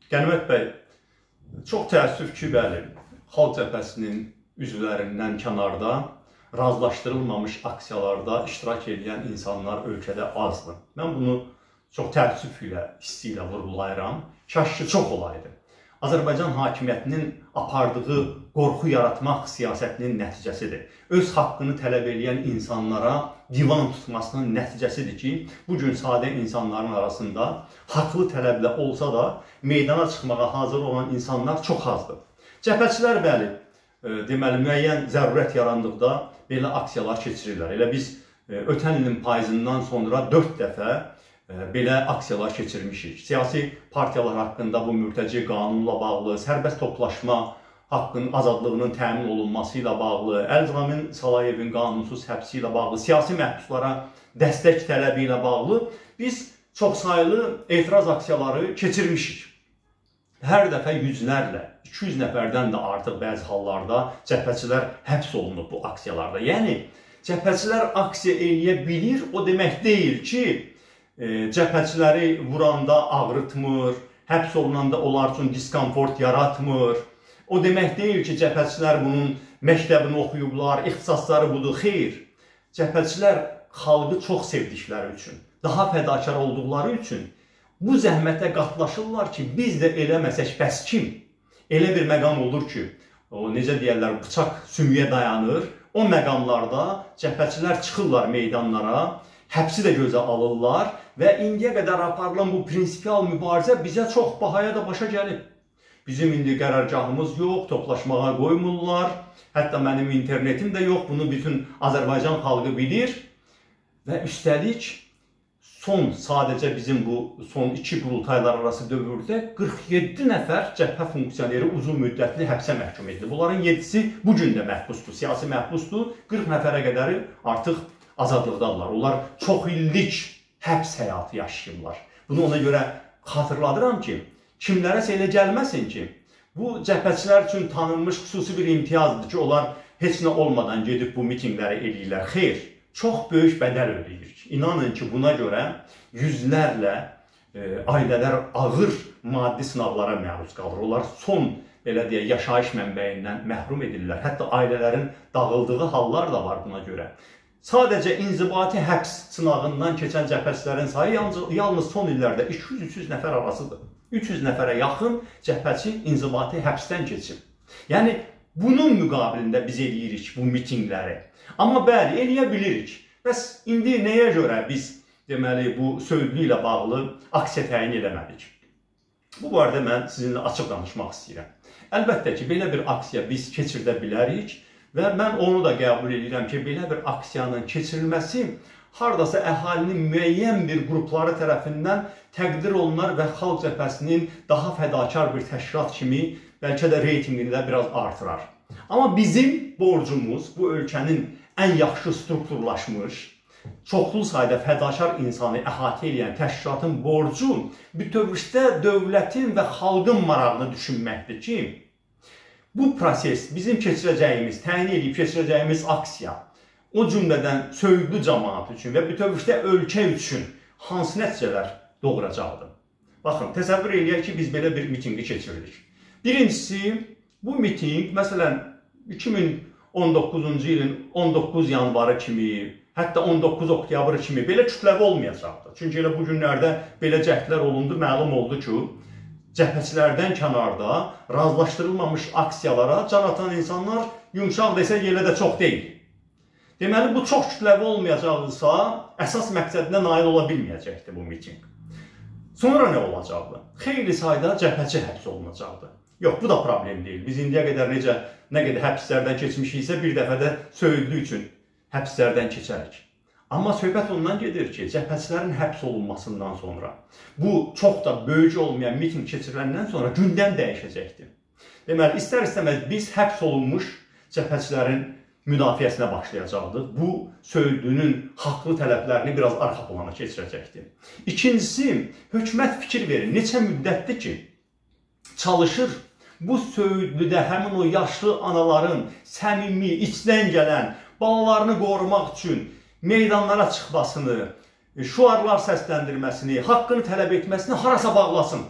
Qənimət bəy, çox təəssüf ki, bəli, Xalq Cəbhəsinin üzvlərindən kənarda razılaşdırılmamış aksiyalarda iştirak edən insanlar ölkədə azdır. Mən bunu çox təəssüf ilə, hissi ilə vurgulayıram. Kaş ki, çox olaydı. Azərbaycan hakimiyyətinin apardığı qorxu yaratmaq siyasətinin nəticəsidir. Öz haqqını tələb edən insanlara divan tutmasının nəticəsidir ki, bugün sadə insanların arasında haqlı tələblə olsa da meydana çıxmağa hazır olan insanlar çox azdır. Cəbhəçilər bəli, deməli, müəyyən zərurət yarandıqda belə aksiyalar keçirirlər. Elə biz ötən ilin payızından sonra 4 dəfə belə aksiyalar keçirmişik. Siyasi partiyalar haqqında bu mürtəci qanunla bağlı, sərbəst toplaşma haqqının azadlığının təmin olunması ilə bağlı, Əlcamin Salayevin qanunsuz həbsi ilə bağlı, siyasi məhbuslara dəstək tələbi ilə bağlı biz çoxsaylı etiraz aksiyaları keçirmişik. Hər dəfə yüzlərlə, 200 nəfərdən də artıq bəzi hallarda cəbhəçilər həbs olunub bu aksiyalarda. Yəni, cəbhəçilər aksiya eləyə bilir, o demək deyil ki, cəbhəçiləri vuranda ağrıtmır, həbs olunanda onlar üçün diskomfort yaratmır. O demək deyil ki, cəbhəçilər bunun məktəbini oxuyublar, ixtisasları budur. Xeyr, cəbhəçilər xalqı çox sevdikləri üçün, daha fədakar olduqları üçün bu zəhmətə qatlaşırlar ki, biz də eləməsək bəs kim? Elə bir məqam olur ki, necə deyərlər, bıçaq sümüyə dayanır. O məqamlarda cəbhəçilər çıxırlar meydanlara, həbsi də gözə alırlar və indiyə qədər aparılan bu prinsipial mübarizə bizə çox bahaya da başa gəlib. Bizim indi qərargahımız yox, toplaşmağa qoymurlar, hətta mənim internetim də yox, bunu bütün Azərbaycan xalqı bilir və üstəlik sadəcə bizim bu son 2 qurultaylar arası dövrdə 47 nəfər cəbhə funksioneri uzun müddətli həbsə məhkum edildi. Bunların 7-si bugün də məhbusdur, siyasi məhbusdur, 40 nəfərə qədəri artıq azadlıqdadırlar. Onlar çox illik həbs həyatı yaşayırlar. Bunu ona görə xatırladıram ki, kimlərəsə elə gəlməsin ki, bu cəbhəçilər üçün tanınmış xüsusi bir imtiyazdır ki, onlar heç nə olmadan gedib bu mitingləri eləyirlər. Xeyr, çox böyük bədəl ödəyir. İnanın ki, buna görə yüzlərlə ailələr ağır maddi sınavlara məruz qalır. Onlar son, belə deyək, yaşayış mənbəyindən məhrum edirlər. Hətta ailələrin dağıldığı hallar da var buna görə. Sadəcə inzibati həbs sınağından keçən cəbhəçilərin sayı yalnız son illərdə 200-300 nəfər arasıdır. 300 nəfərə yaxın cəbhəçi inzibati həbsdən keçib. Yəni, bunun müqabilində biz eləyirik bu mitingləri. Amma bəli, eləyə bilirik. Bəs indi nəyə görə biz, deməli, bu söylü ilə bağlı aksiya təyin eləmədik? Bu barədə mən sizinlə açıq danışmaq istəyirəm. Əlbəttə ki, belə bir aksiya biz keçirdə bilərik və mən onu da qəbul edirəm ki, belə bir aksiyanın keçirilməsi haradasa əhalinin müəyyən bir qrupları tərəfindən təqdir olunar və Xalq Cəbhəsinin daha fədakar bir təşkilat kimi bəlkə də reytinqini də biraz artırar. Amma bizim borcumuz bu ölkənin ən yaxşı strukturlaşmış, çoxlu sayda fədakar insanı əhatə edən təşkilatın borcu bütövlükdə dövlətin və xalqın marağını düşünməkdir ki, bu proses bizim keçirəcəyimiz, təyin edib keçirəcəyimiz aksiya, o cümlədən söyüdlü cəmaat üçün və bütövlükdə ölkə üçün hansı nəticələr doğuracaqdır? Baxın, təsəvvür eləyək ki, biz belə bir mitingi keçirdik. Birincisi, bu miting, məsələn, 2019-cu ilin 19 yanvarı kimi, hətta 19 oktyabr kimi belə kütləvi olmayacaqdır. Çünki elə bu günlərdə belə cəhdlər olundu, məlum oldu ki, cəbhəçilərdən kənarda razılaşdırılmamış aksiyalara can atan insanlar yumşaq desək elə də çox deyil. Deməli, bu çox kütləvi olmayacaqdırsa, əsas məqsədinə nail ola bilməyəcəkdir bu miting. Sonra nə olacaqdı? Xeyli sayda cəbhəçi həbs olunacaqdı. Yox, bu da problem deyil. Biz indiyə qədər nə qədər həbslərdən keçmişiksə, bir dəfə də söyüdlü üçün həbslərdən keçərik. Amma söhbət ondan gedir ki, cəbhəçilərin həbs olunmasından sonra, bu çox da böyük olmayan miting keçiriləndən sonra gündəm dəyişəcəkdir. Deməli, istər-istəməz biz həbs olunmuş cəbhəçilərin müdafiəsinə başlayacaqdıq. Bu, söyüdlünün haqlı tələblərini biraz arxa plana keçirəcəkdir. İkincisi, hökumət fikir verir. Neçə müddətdir ki, çalışır bu söyüdlüdə həmin o yaşlı anaların səmimi, içdən gələn, balalarını qorumaq üçün meydanlara çıxmasını, şuarlar səsləndirməsini, haqqını tələb etməsini harasa bağlasın.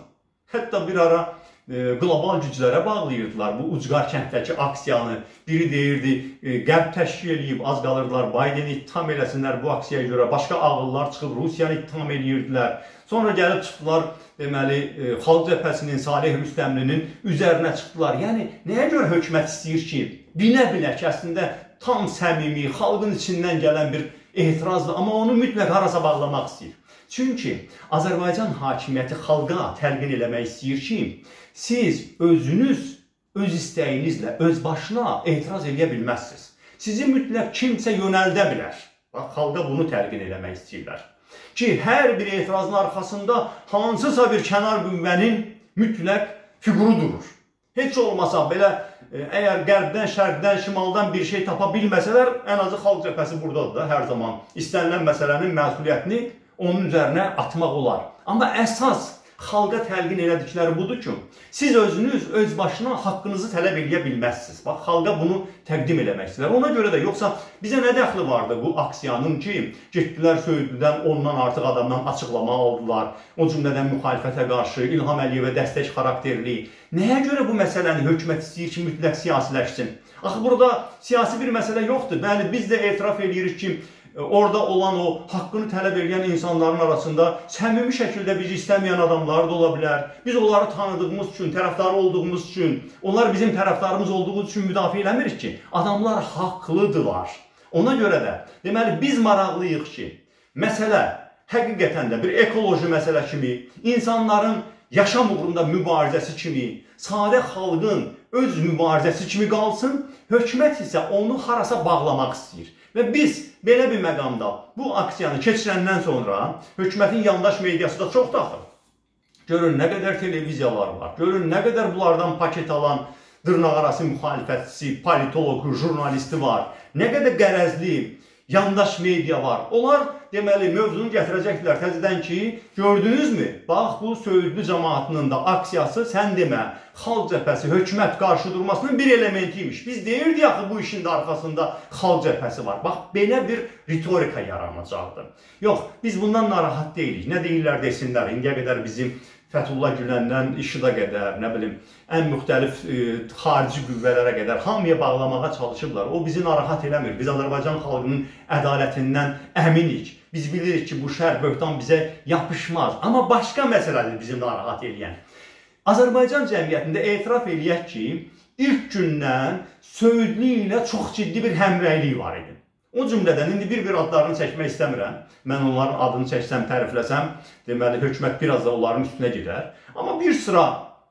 Hətta bir ara qlobal güclərə bağlayırdılar bu ucqar kənddəki aksiyanı. Biri deyirdi, qərb təşkil edib, az qalırdılar, Baydeni ittiham eləsinlər bu aksiyaya görə. Başqa ağıllar çıxıb Rusiyanı ittiham edirdilər. Sonra gəlib çıxdılar, deməli, Xalq Cəbhəsinin, Salih Rüstəmlinin üzərinə çıxdılar. Yəni, nəyə görə hökumət istəyir ki, bilə-bilə ki, əslində tam səmimi, xalqın içindən gələn bir etirazdır, amma onu mütləq harasa bağlamaq istəyir. Çünki Azərbaycan hakimiyyəti xalqa təlqin eləmək istəyir ki, siz özünüz, öz istəyinizlə, öz başına etiraz edə bilməzsiniz. Sizi mütləq kimsə yönəldə bilər. Bax, xalqa bunu təlqin eləmək istəyirlər. Ki, hər bir etirazın arxasında hansısa bir kənar qüvvənin mütləq fiquru durur. Heç olmasa belə, əgər qərbdən, şərqdən, şimaldan bir şey tapa bilməsələr, ən azı Xalq Cəbhəsi buradadır da hər zaman. İstənilən məsələnin məsuliyyətini onun üzərinə atmaq olar. Amma əsas xalqa təlqin elədikləri budur ki, siz özünüz öz başına haqqınızı tələb edə bilməzsiniz. Bax, xalqa bunu təqdim eləmək istəyirlər. Ona görə də, yoxsa bizə nə dəxli vardı bu aksiyanın ki, getdilər Söğüdlüdən ondan artıq adamdan açıqlama aldılar, o cümlədən müxalifətə qarşı, İlham Əliyevə dəstək xarakterli. Nəyə görə bu məsələni hökumət istəyir ki, mütləq siyasiləşsin? Axı, burada siyasi bir məsələ yoxdur. Bəli, biz də etiraf edirik ki, orada olan o haqqını tələb edən insanların arasında səmimi şəkildə bizi istəməyən adamlar da ola bilər. Biz onları tanıdığımız üçün, tərəfdarı olduğumuz üçün, onlar bizim tərəfdarımız olduğu üçün müdafiə eləmirik ki, adamlar haqlıdırlar. Ona görə də, deməli, biz maraqlıyıq ki, məsələ həqiqətən də bir ekoloji məsələ kimi, insanların yaşam uğrunda mübarizəsi kimi, sadə xalqın öz mübarizəsi kimi qalsın, hökumət isə onu harasa bağlamaq istəyir. Və biz belə bir məqamda bu aksiyanı keçirəndən sonra hökumətin yandaş mediası da çox daxil. Görün nə qədər televiziyalar var, görün nə qədər bunlardan paket alan dırnaqarası müxalifətçisi, politologu, jurnalisti var, nə qədər qərəzli yandaş media var. Onlar deməli mövzunu gətirəcəklər təzədən ki, gördünüzmü? Bax, bu Söğüdlü cəmaatının da aksiyası, sən demə, Xalq Cəbhəsi, hökumət qarşıdurmasının bir elementiymiş. Biz deyirdik axı bu işin də arxasında Xalq Cəbhəsi var. Bax, belə bir ritorika yaranacaqdır. Yox, biz bundan narahat deyilik. Nə deyirlər desinlər, indiyə qədər bizim Fəthullah Güləndən İŞİD-ə qədər, nə bilim, ən müxtəlif xarici qüvvələrə qədər hamıya bağlamağa çalışıblar. O bizi narahat eləmir. Biz Azərbaycan xalqının ədalətindən əminik. Biz bilirik ki, bu şər böhtan bizə yapışmaz. Amma başqa məsələdir bizi narahat eləyən. Azərbaycan cəmiyyətində etiraf eləyək ki, ilk gündən Söğüdlü ilə çox ciddi bir həmrəylik var idi. O cümlədən indi bir-bir adlarını çəkmək istəmirəm. Mən onların adını çəksəm, tərifləsəm, deməli, hökumət biraz da onların üstünə gedər. Amma bir sıra,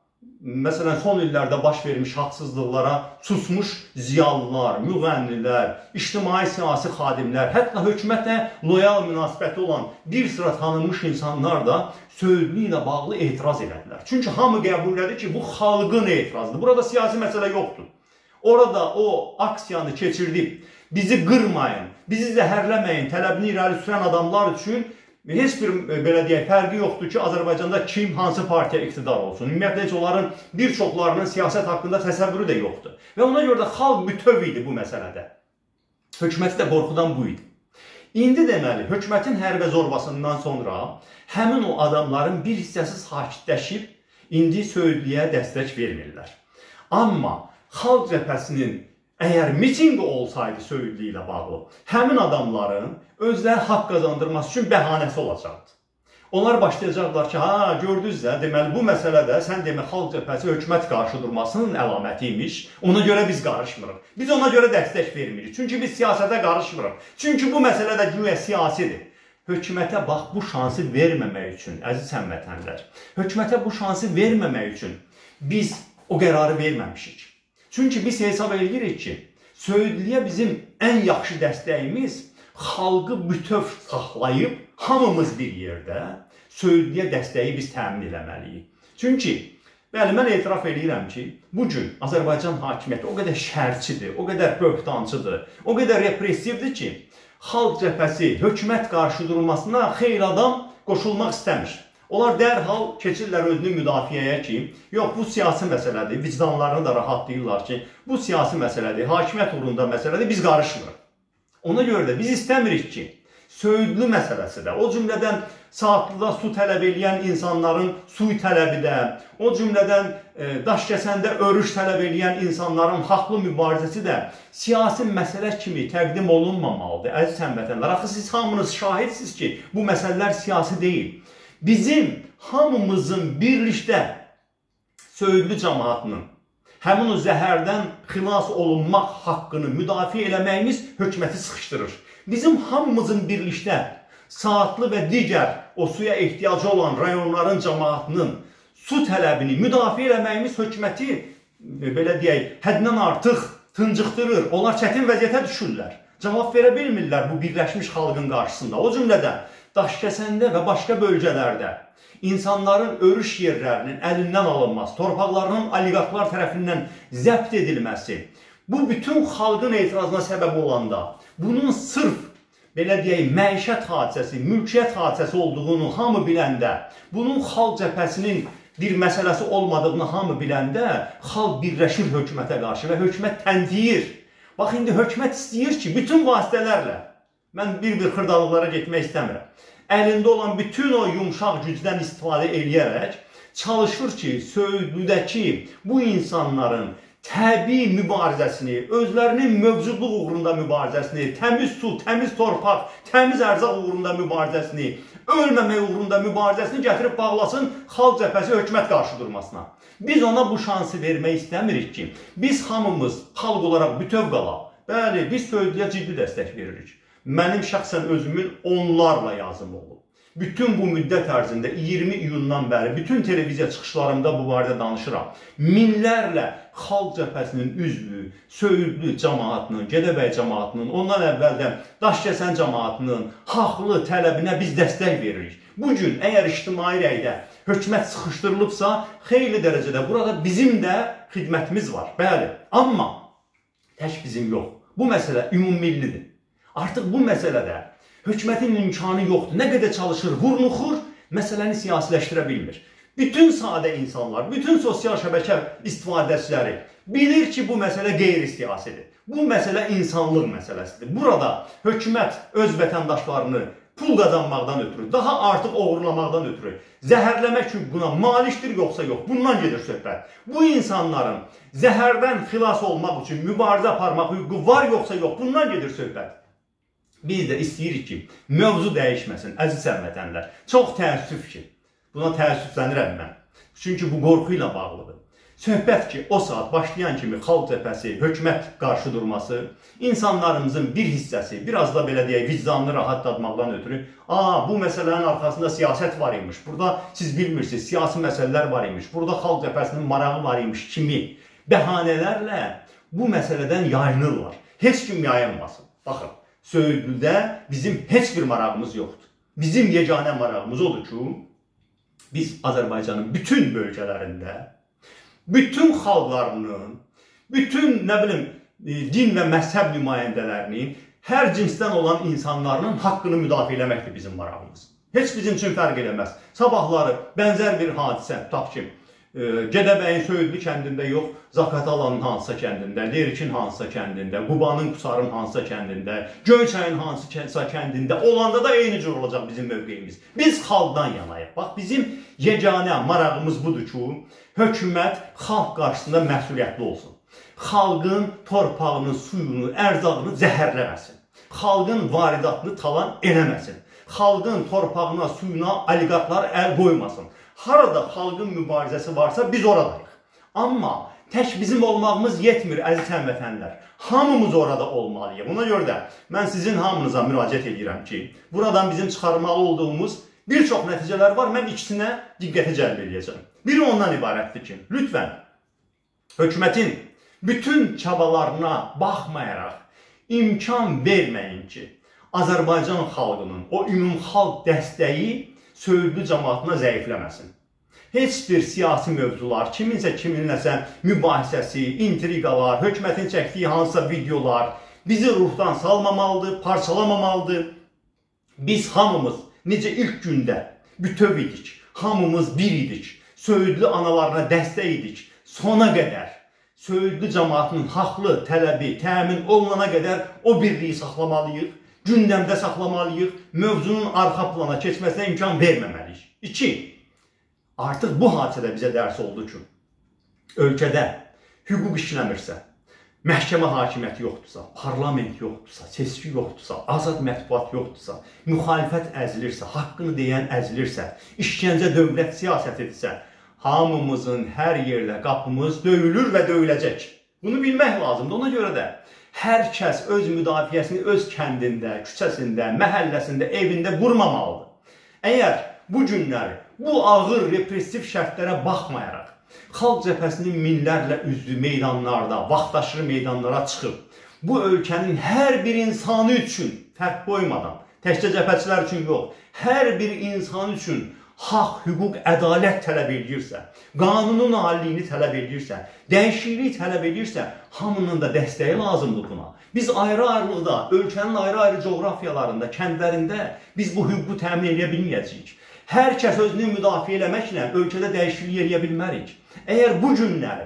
məsələn, son illərdə baş vermiş haqsızlıqlara susmuş ziyalılar, müğənnilər, ictimai-siyasi xadimlər, hətta hökumətlə loyal münasibəti olan bir sıra tanınmış insanlar da Söğüdlü ilə bağlı etiraz elədilər. Çünki hamı qəbul edir ki, bu xalqın etirazıdır. Burada siyasi məsələ yoxdur. Orada o aksiyanı keçirdib, bizi qırmayın, bizi zəhərləməyin tələbini irəli sürən adamlar üçün heç bir belə deyək, fərqi yoxdur ki, Azərbaycanda kim, hansı partiya iqtidar olsun. Ümumiyyətlə, heç onların bir çoxlarının siyasət haqqında təsəvvürü də yoxdur. Və ona görə də xalq bütöv idi bu məsələdə. Hökuməti də qorxudan bu idi. İndi deməli, hökumətin hərbə zorbasından sonra həmin o adamların bir hissəsi sakitləşib, indi Söğüdlüyə dəstək vermirlər. Amma Xalq Cəbhəsinin əgər mitinqi olsaydı Söğüdlü ilə bağlı, həmin adamların özləri haqq qazandırması üçün bəhanəsi olacaqdı. Onlar başlayacaqlar ki, ha, gördünüz də, deməli, bu məsələdə sən demə Xalq Cəbhəsi hökumət qarşıdurmasının əlaməti imiş, ona görə biz qarışmırıq. Biz ona görə dəstək vermirik, çünki biz siyasətə qarışmırıq. Çünki bu məsələ də güya siyasidir. Hökumətə bax, bu şansı verməmək üçün, əziz həmvətənlər, hökumətə bu şansı verməmək üçün biz o qərarı verməmişik. Çünki biz hesab edirik ki, Söğüdlüyə bizim ən yaxşı dəstəyimiz xalqı bütöv saxlayıb, hamımız bir yerdə Söğüdlüyə dəstəyi biz təmin eləməliyik. Çünki, bəli, mən etiraf edirəm ki, bugün Azərbaycan hakimiyyəti o qədər şərçidir, o qədər böhtancıdır, o qədər repressivdir ki, Xalq Cəbhəsi hökumət qarşıdurulmasına xeyli adam qoşulmaq istəmir. Onlar dərhal keçirlər özünü müdafiəyə ki, yox, bu siyasi məsələdir, vicdanlarını da rahatlayırlar ki, bu siyasi məsələdir, hakimiyyət uğrunda məsələdir, biz qarışmırıq. Ona görə də biz istəmirik ki, Söğüdlü məsələsi də, o cümlədən Saatlıda su tələb edən insanların su tələbi də, o cümlədən Daşkəsəndə örüş tələb edən insanların haqlı mübarizəsi də siyasi məsələ kimi təqdim olunmamalıdır. Əziz həmvətənlər, axı siz hamınız şahidsiniz ki, bu məsələlər siyasi deyil. Bizim hamımızın birlikdə Söyüdlü cəmaatının həmin o zəhərdən xilas olunmaq haqqını müdafiə eləməyimiz hökuməti sıxışdırır. Bizim hamımızın birlikdə Saatlı və digər o suya ehtiyacı olan rayonların cəmaatının su tələbini müdafiə eləməyimiz hökuməti, belə deyək, həddindən artıq tıncıqdırır. Onlar çətin vəziyyətə düşürlər. Cavab verə bilmirlər bu birləşmiş xalqın qarşısında. O cümlədən Daşkəsəndə və başqa bölgələrdə insanların örüş yerlərinin əlindən alınması, torpaqlarının oliqarxlar tərəfindən zəbt edilməsi, bu bütün xalqın etirazına səbəb olanda, bunun sırf, belə deyək, məişət hadisəsi, mülkiyyət hadisəsi olduğunu hamı biləndə, bunun xalq cəbhəsinin bir məsələsi olmadığını hamı biləndə, xalq birləşir hökumətə qarşı və hökumət tənziyir. Bax, indi hökumət istəyir ki, bütün vasitələrlə, mən bir-bir xırdalıqlara getmək istəmirəm, əlində olan bütün o yumşaq gücdən istifadə edərək çalışır ki, Söyüdlüdəki bu insanların təbii mübarizəsini, özlərinin mövcudluq uğrunda mübarizəsini, təmiz su, təmiz torpaq, təmiz ərzaq uğrunda mübarizəsini, ölməmək uğrunda mübarizəsini gətirib bağlasın xalq cəbhəsi hökumət qarşı durmasına. Biz ona bu şansı vermək istəmirik ki, biz hamımız xalq olaraq bütöv qalaq. Bəli, biz Söyüdlüyə ciddi dəstək veririk. Mənim şəxsən özümün onlarla yazım olub. Bütün bu müddət ərzində 20 iyundan bəri bütün televiziya çıxışlarımda bu barədə danışıram. Minlərlə xalq cəbhəsinin üzvü, Söyüdlü cəmaatının, Gədəbəy cəmaatının, ondan əvvəldən Daşkəsən cəmaatının haqlı tələbinə biz dəstək veririk. Bugün əgər ictimai rəydə hökumət sıxışdırılıbsa, xeyli dərəcədə burada bizim də xidmətimiz var. Bəli, amma tək bizim yox. Bu məsələ ümummillidir. Artıq bu məsələdə hökumətin imkanı yoxdur. Nə qədər çalışır, vurnuxur, məsələni siyasiləşdirə bilmir. Bütün sadə insanlar, bütün sosial şəbəkə istifadəçiləri bilir ki, bu məsələ qeyri-siyasidir. Bu məsələ insanlıq məsələsidir. Burada hökumət öz vətəndaşlarını pul qazanmaqdan ötürü, daha artıq oğurlamaqdan ötürü, zəhərləmək hüququna malikdir yoxsa yox, bundan gedir söhbət. Bu insanların zəhərdən xilas olmaq üçün mübarizə aparmaq hüququ var yoxsa yox, bundan gedir söhbət. Biz də istəyirik ki, mövzu dəyişməsin, əziz həmvətənlər. Çox təəssüf ki, buna təəssüflənirəm mən. Çünki bu qorxu ilə bağlıdır. Söhbət ki, o saat başlayan kimi xalq cəbhəsi, hökumət qarşı durması, insanlarımızın bir hissəsi, biraz da belə deyək, vicdanını rahatlatmaqdan ötürü, bu məsələnin arxasında siyasət var imiş, burada siz bilmirsiniz, siyasi məsələlər var imiş, burada xalq cəbhəsinin marağı var imiş kimi bəhanələrlə bu məsələdən yayınırlar. Heç kim yayınmasın. Baxın. Söyüdlüdə bizim heç bir marağımız yoxdur. Bizim yeganə marağımız odur ki, biz Azərbaycanın bütün bölgələrində, bütün xalqlarının, bütün din və məzhəb nümayəndələrinin, hər cinsdən olan insanların haqqını müdafiə eləməkdir bizim marağımız. Heç bizim üçün fərq eləməz. Sabahları bənzər bir hadisə, tutaq ki, Gədəbəyin Söyüdlü kəndində yox, Zaqatalanın hansısa kəndində, Lerikin hansısa kəndində, Qubanın, Qusarın hansısa kəndində, Göyçayın hansısa kəndində olanda da eyni cür olacaq bizim mövqeyimiz. Biz xalqdan yanayıq. Bax, bizim yeganə marağımız budur ki, hökumət xalq qarşısında məsuliyyətli olsun. Xalqın torpağını, suyunu, ərzağını zəhərləməsin. Xalqın varidatını talan eləməsin. Xalqın torpağına, suyuna oliqarxlar əl qoymasın. Harada xalqın mübarizəsi varsa biz oradayıq. Amma tək bizim olmağımız yetmir, əziz həmvətənlər. Hamımız orada olmalıyıq. Ona görə də mən sizin hamınıza müraciət edirəm ki, buradan bizim çıxarmalı olduğumuz bir çox nəticələr var. Mən ikisinə diqqəti cəlb edəcəm. Biri ondan ibarətdir ki, lütfən hökumətin bütün çabalarına baxmayaraq imkan verməyin ki, Azərbaycan xalqının o ümumxalq dəstəyi Söyüdlü cəmaatına zəifləməsin. Heç bir siyasi mövzular, kiminsə kiminləsə mübahisəsi, intriqalar, hökumətin çəkdiyi hansısa videolar bizi ruhdan salmamalıdır, parçalamamalıdır. Biz hamımız necə ilk gündə bütöv idik, hamımız bir idik, Söyüdlü analarına dəstək idik. Sona qədər Söyüdlü cəmaatının haqlı tələbi təmin olunana qədər o birliyi saxlamalıyıq. gündəmdə saxlamalıyıq, mövzunun arxa plana keçməsinə imkan verməməliyik. 2. Artıq bu hadisədə bizə dərs oldu ki, ölkədə hüquq işləmirsə, məhkəmə hakimiyyəti yoxdursa, parlament yoxdursa, seçki yoxdursa, azad mətbuat yoxdursa, müxalifət əzilirsə, haqqını deyən əzilirsə, işgəncə dövlət siyasət edirsə, hamımızın hər yerdə qapımız döyülür və döyüləcək. Bunu bilmək lazımdır. Ona görə də hər kəs öz müdafiəsini öz kəndində, küçəsində, məhəlləsində, evində qurmamalıdır. Əgər bu günləri, bu ağır repressiv şərtlərə baxmayaraq, Xalq Cəbhəsinin minlərlə üzvü meydanlarda, vaxtaşırı meydanlara çıxıb, bu ölkənin hər bir insanı üçün fərq qoymadan, təkcə cəbhəçilər üçün yox, hər bir insan üçün haqq, hüquq, ədalət tələb edirsə, qanunun aliliyini tələb edirsə, dəyişiklik tələb edirsə, hamının da dəstəyi lazımdır buna. Biz ayrı-ayrılıqda, ölkənin ayrı-ayrı coğrafiyalarında, kəndlərində biz bu hüququ təmin edə bilməyəcəyik. Hər kəs özünü müdafiə eləməklə ölkədə dəyişiklik edə bilmərik. Əgər bu günləri,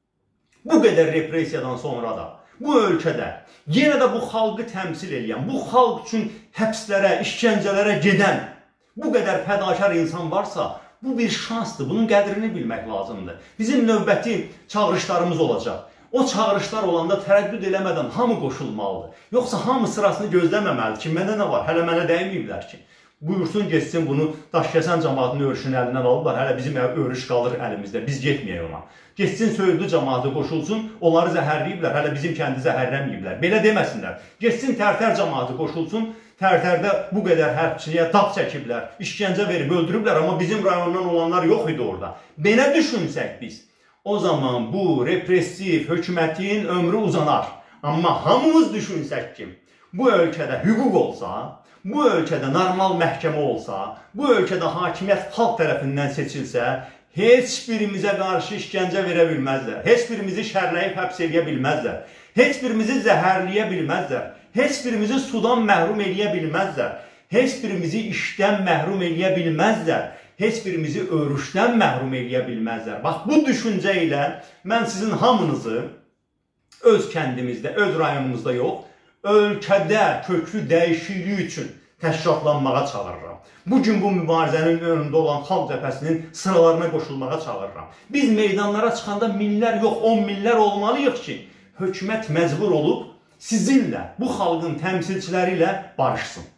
bu qədər repressiyadan sonra da, bu ölkədə yenə də bu xalqı təmsil edən, bu xalq üçün həbslərə, işgəncələrə gedən bu qədər fədakar insan varsa, bu bir şansdır. Bunun qədrini bilmək lazımdır. Bizim növbəti çağırışlarımız olacaq. O çağırışlar olanda tərəddüd eləmədən hamı qoşulmalıdır. Yoxsa hamı sırasını gözləməməlidir ki, mənə nə var, hələ mənə dəyməyiblər ki. Buyursun, geçsin bunu Daşkəsən cəmaatının örüşünün əlindən alıblar. Hələ bizim örüş qalır əlimizdə. Biz getməyək ona. Geçsin, Söğütlü cəmaatı qoşulsun. Onları zəhərləyiblər. Hələ bizim kəndi zəhərləməyiblər. Belə deməsinlər. Geçsin, Tərtər cəmaatı qoşulsun. Tərtərdə bu qədər hərbçiliyə dağ çəkiblər. İşgəncə verib öldürüblər. Amma bizim rayondan olanlar yox idi orada. Belə düşünsək biz, o zaman bu repressiv hökumətin ömrü uzanar. Amma hamımız düşünsək ki, bu ölkədə hüquq olsa, bu ölkədə normal məhkəmə olsa, bu ölkədə hakimiyyət xalq tərəfindən seçilsə, heç birimizə qarşı işgəncə verə bilməzlər. Heç birimizi şərləyib həbs edə bilməzlər. Heç birimizi zəhərləyə bilməzlər. Heç birimizi sudan məhrum edə bilməzlər. Heç birimizi işdən məhrum edə bilməzlər. Heç birimizi örüşdən məhrum edə bilməzlər. Bax, bu düşüncə ilə mən sizin hamınızı öz kəndimizdə, öz rayonumuzda yox, ölkədə köklü dəyişiklik üçün təşkilatlanmağa çağırıram. Bugün bu mübarizənin önündə olan Xalq Cəbhəsinin sıralarına qoşulmağa çağırıram. Biz meydanlara çıxanda minlər yox, 10 minlər olmalıyıq ki, hökumət məcbur olub sizinlə, bu xalqın təmsilçiləri ilə barışsın.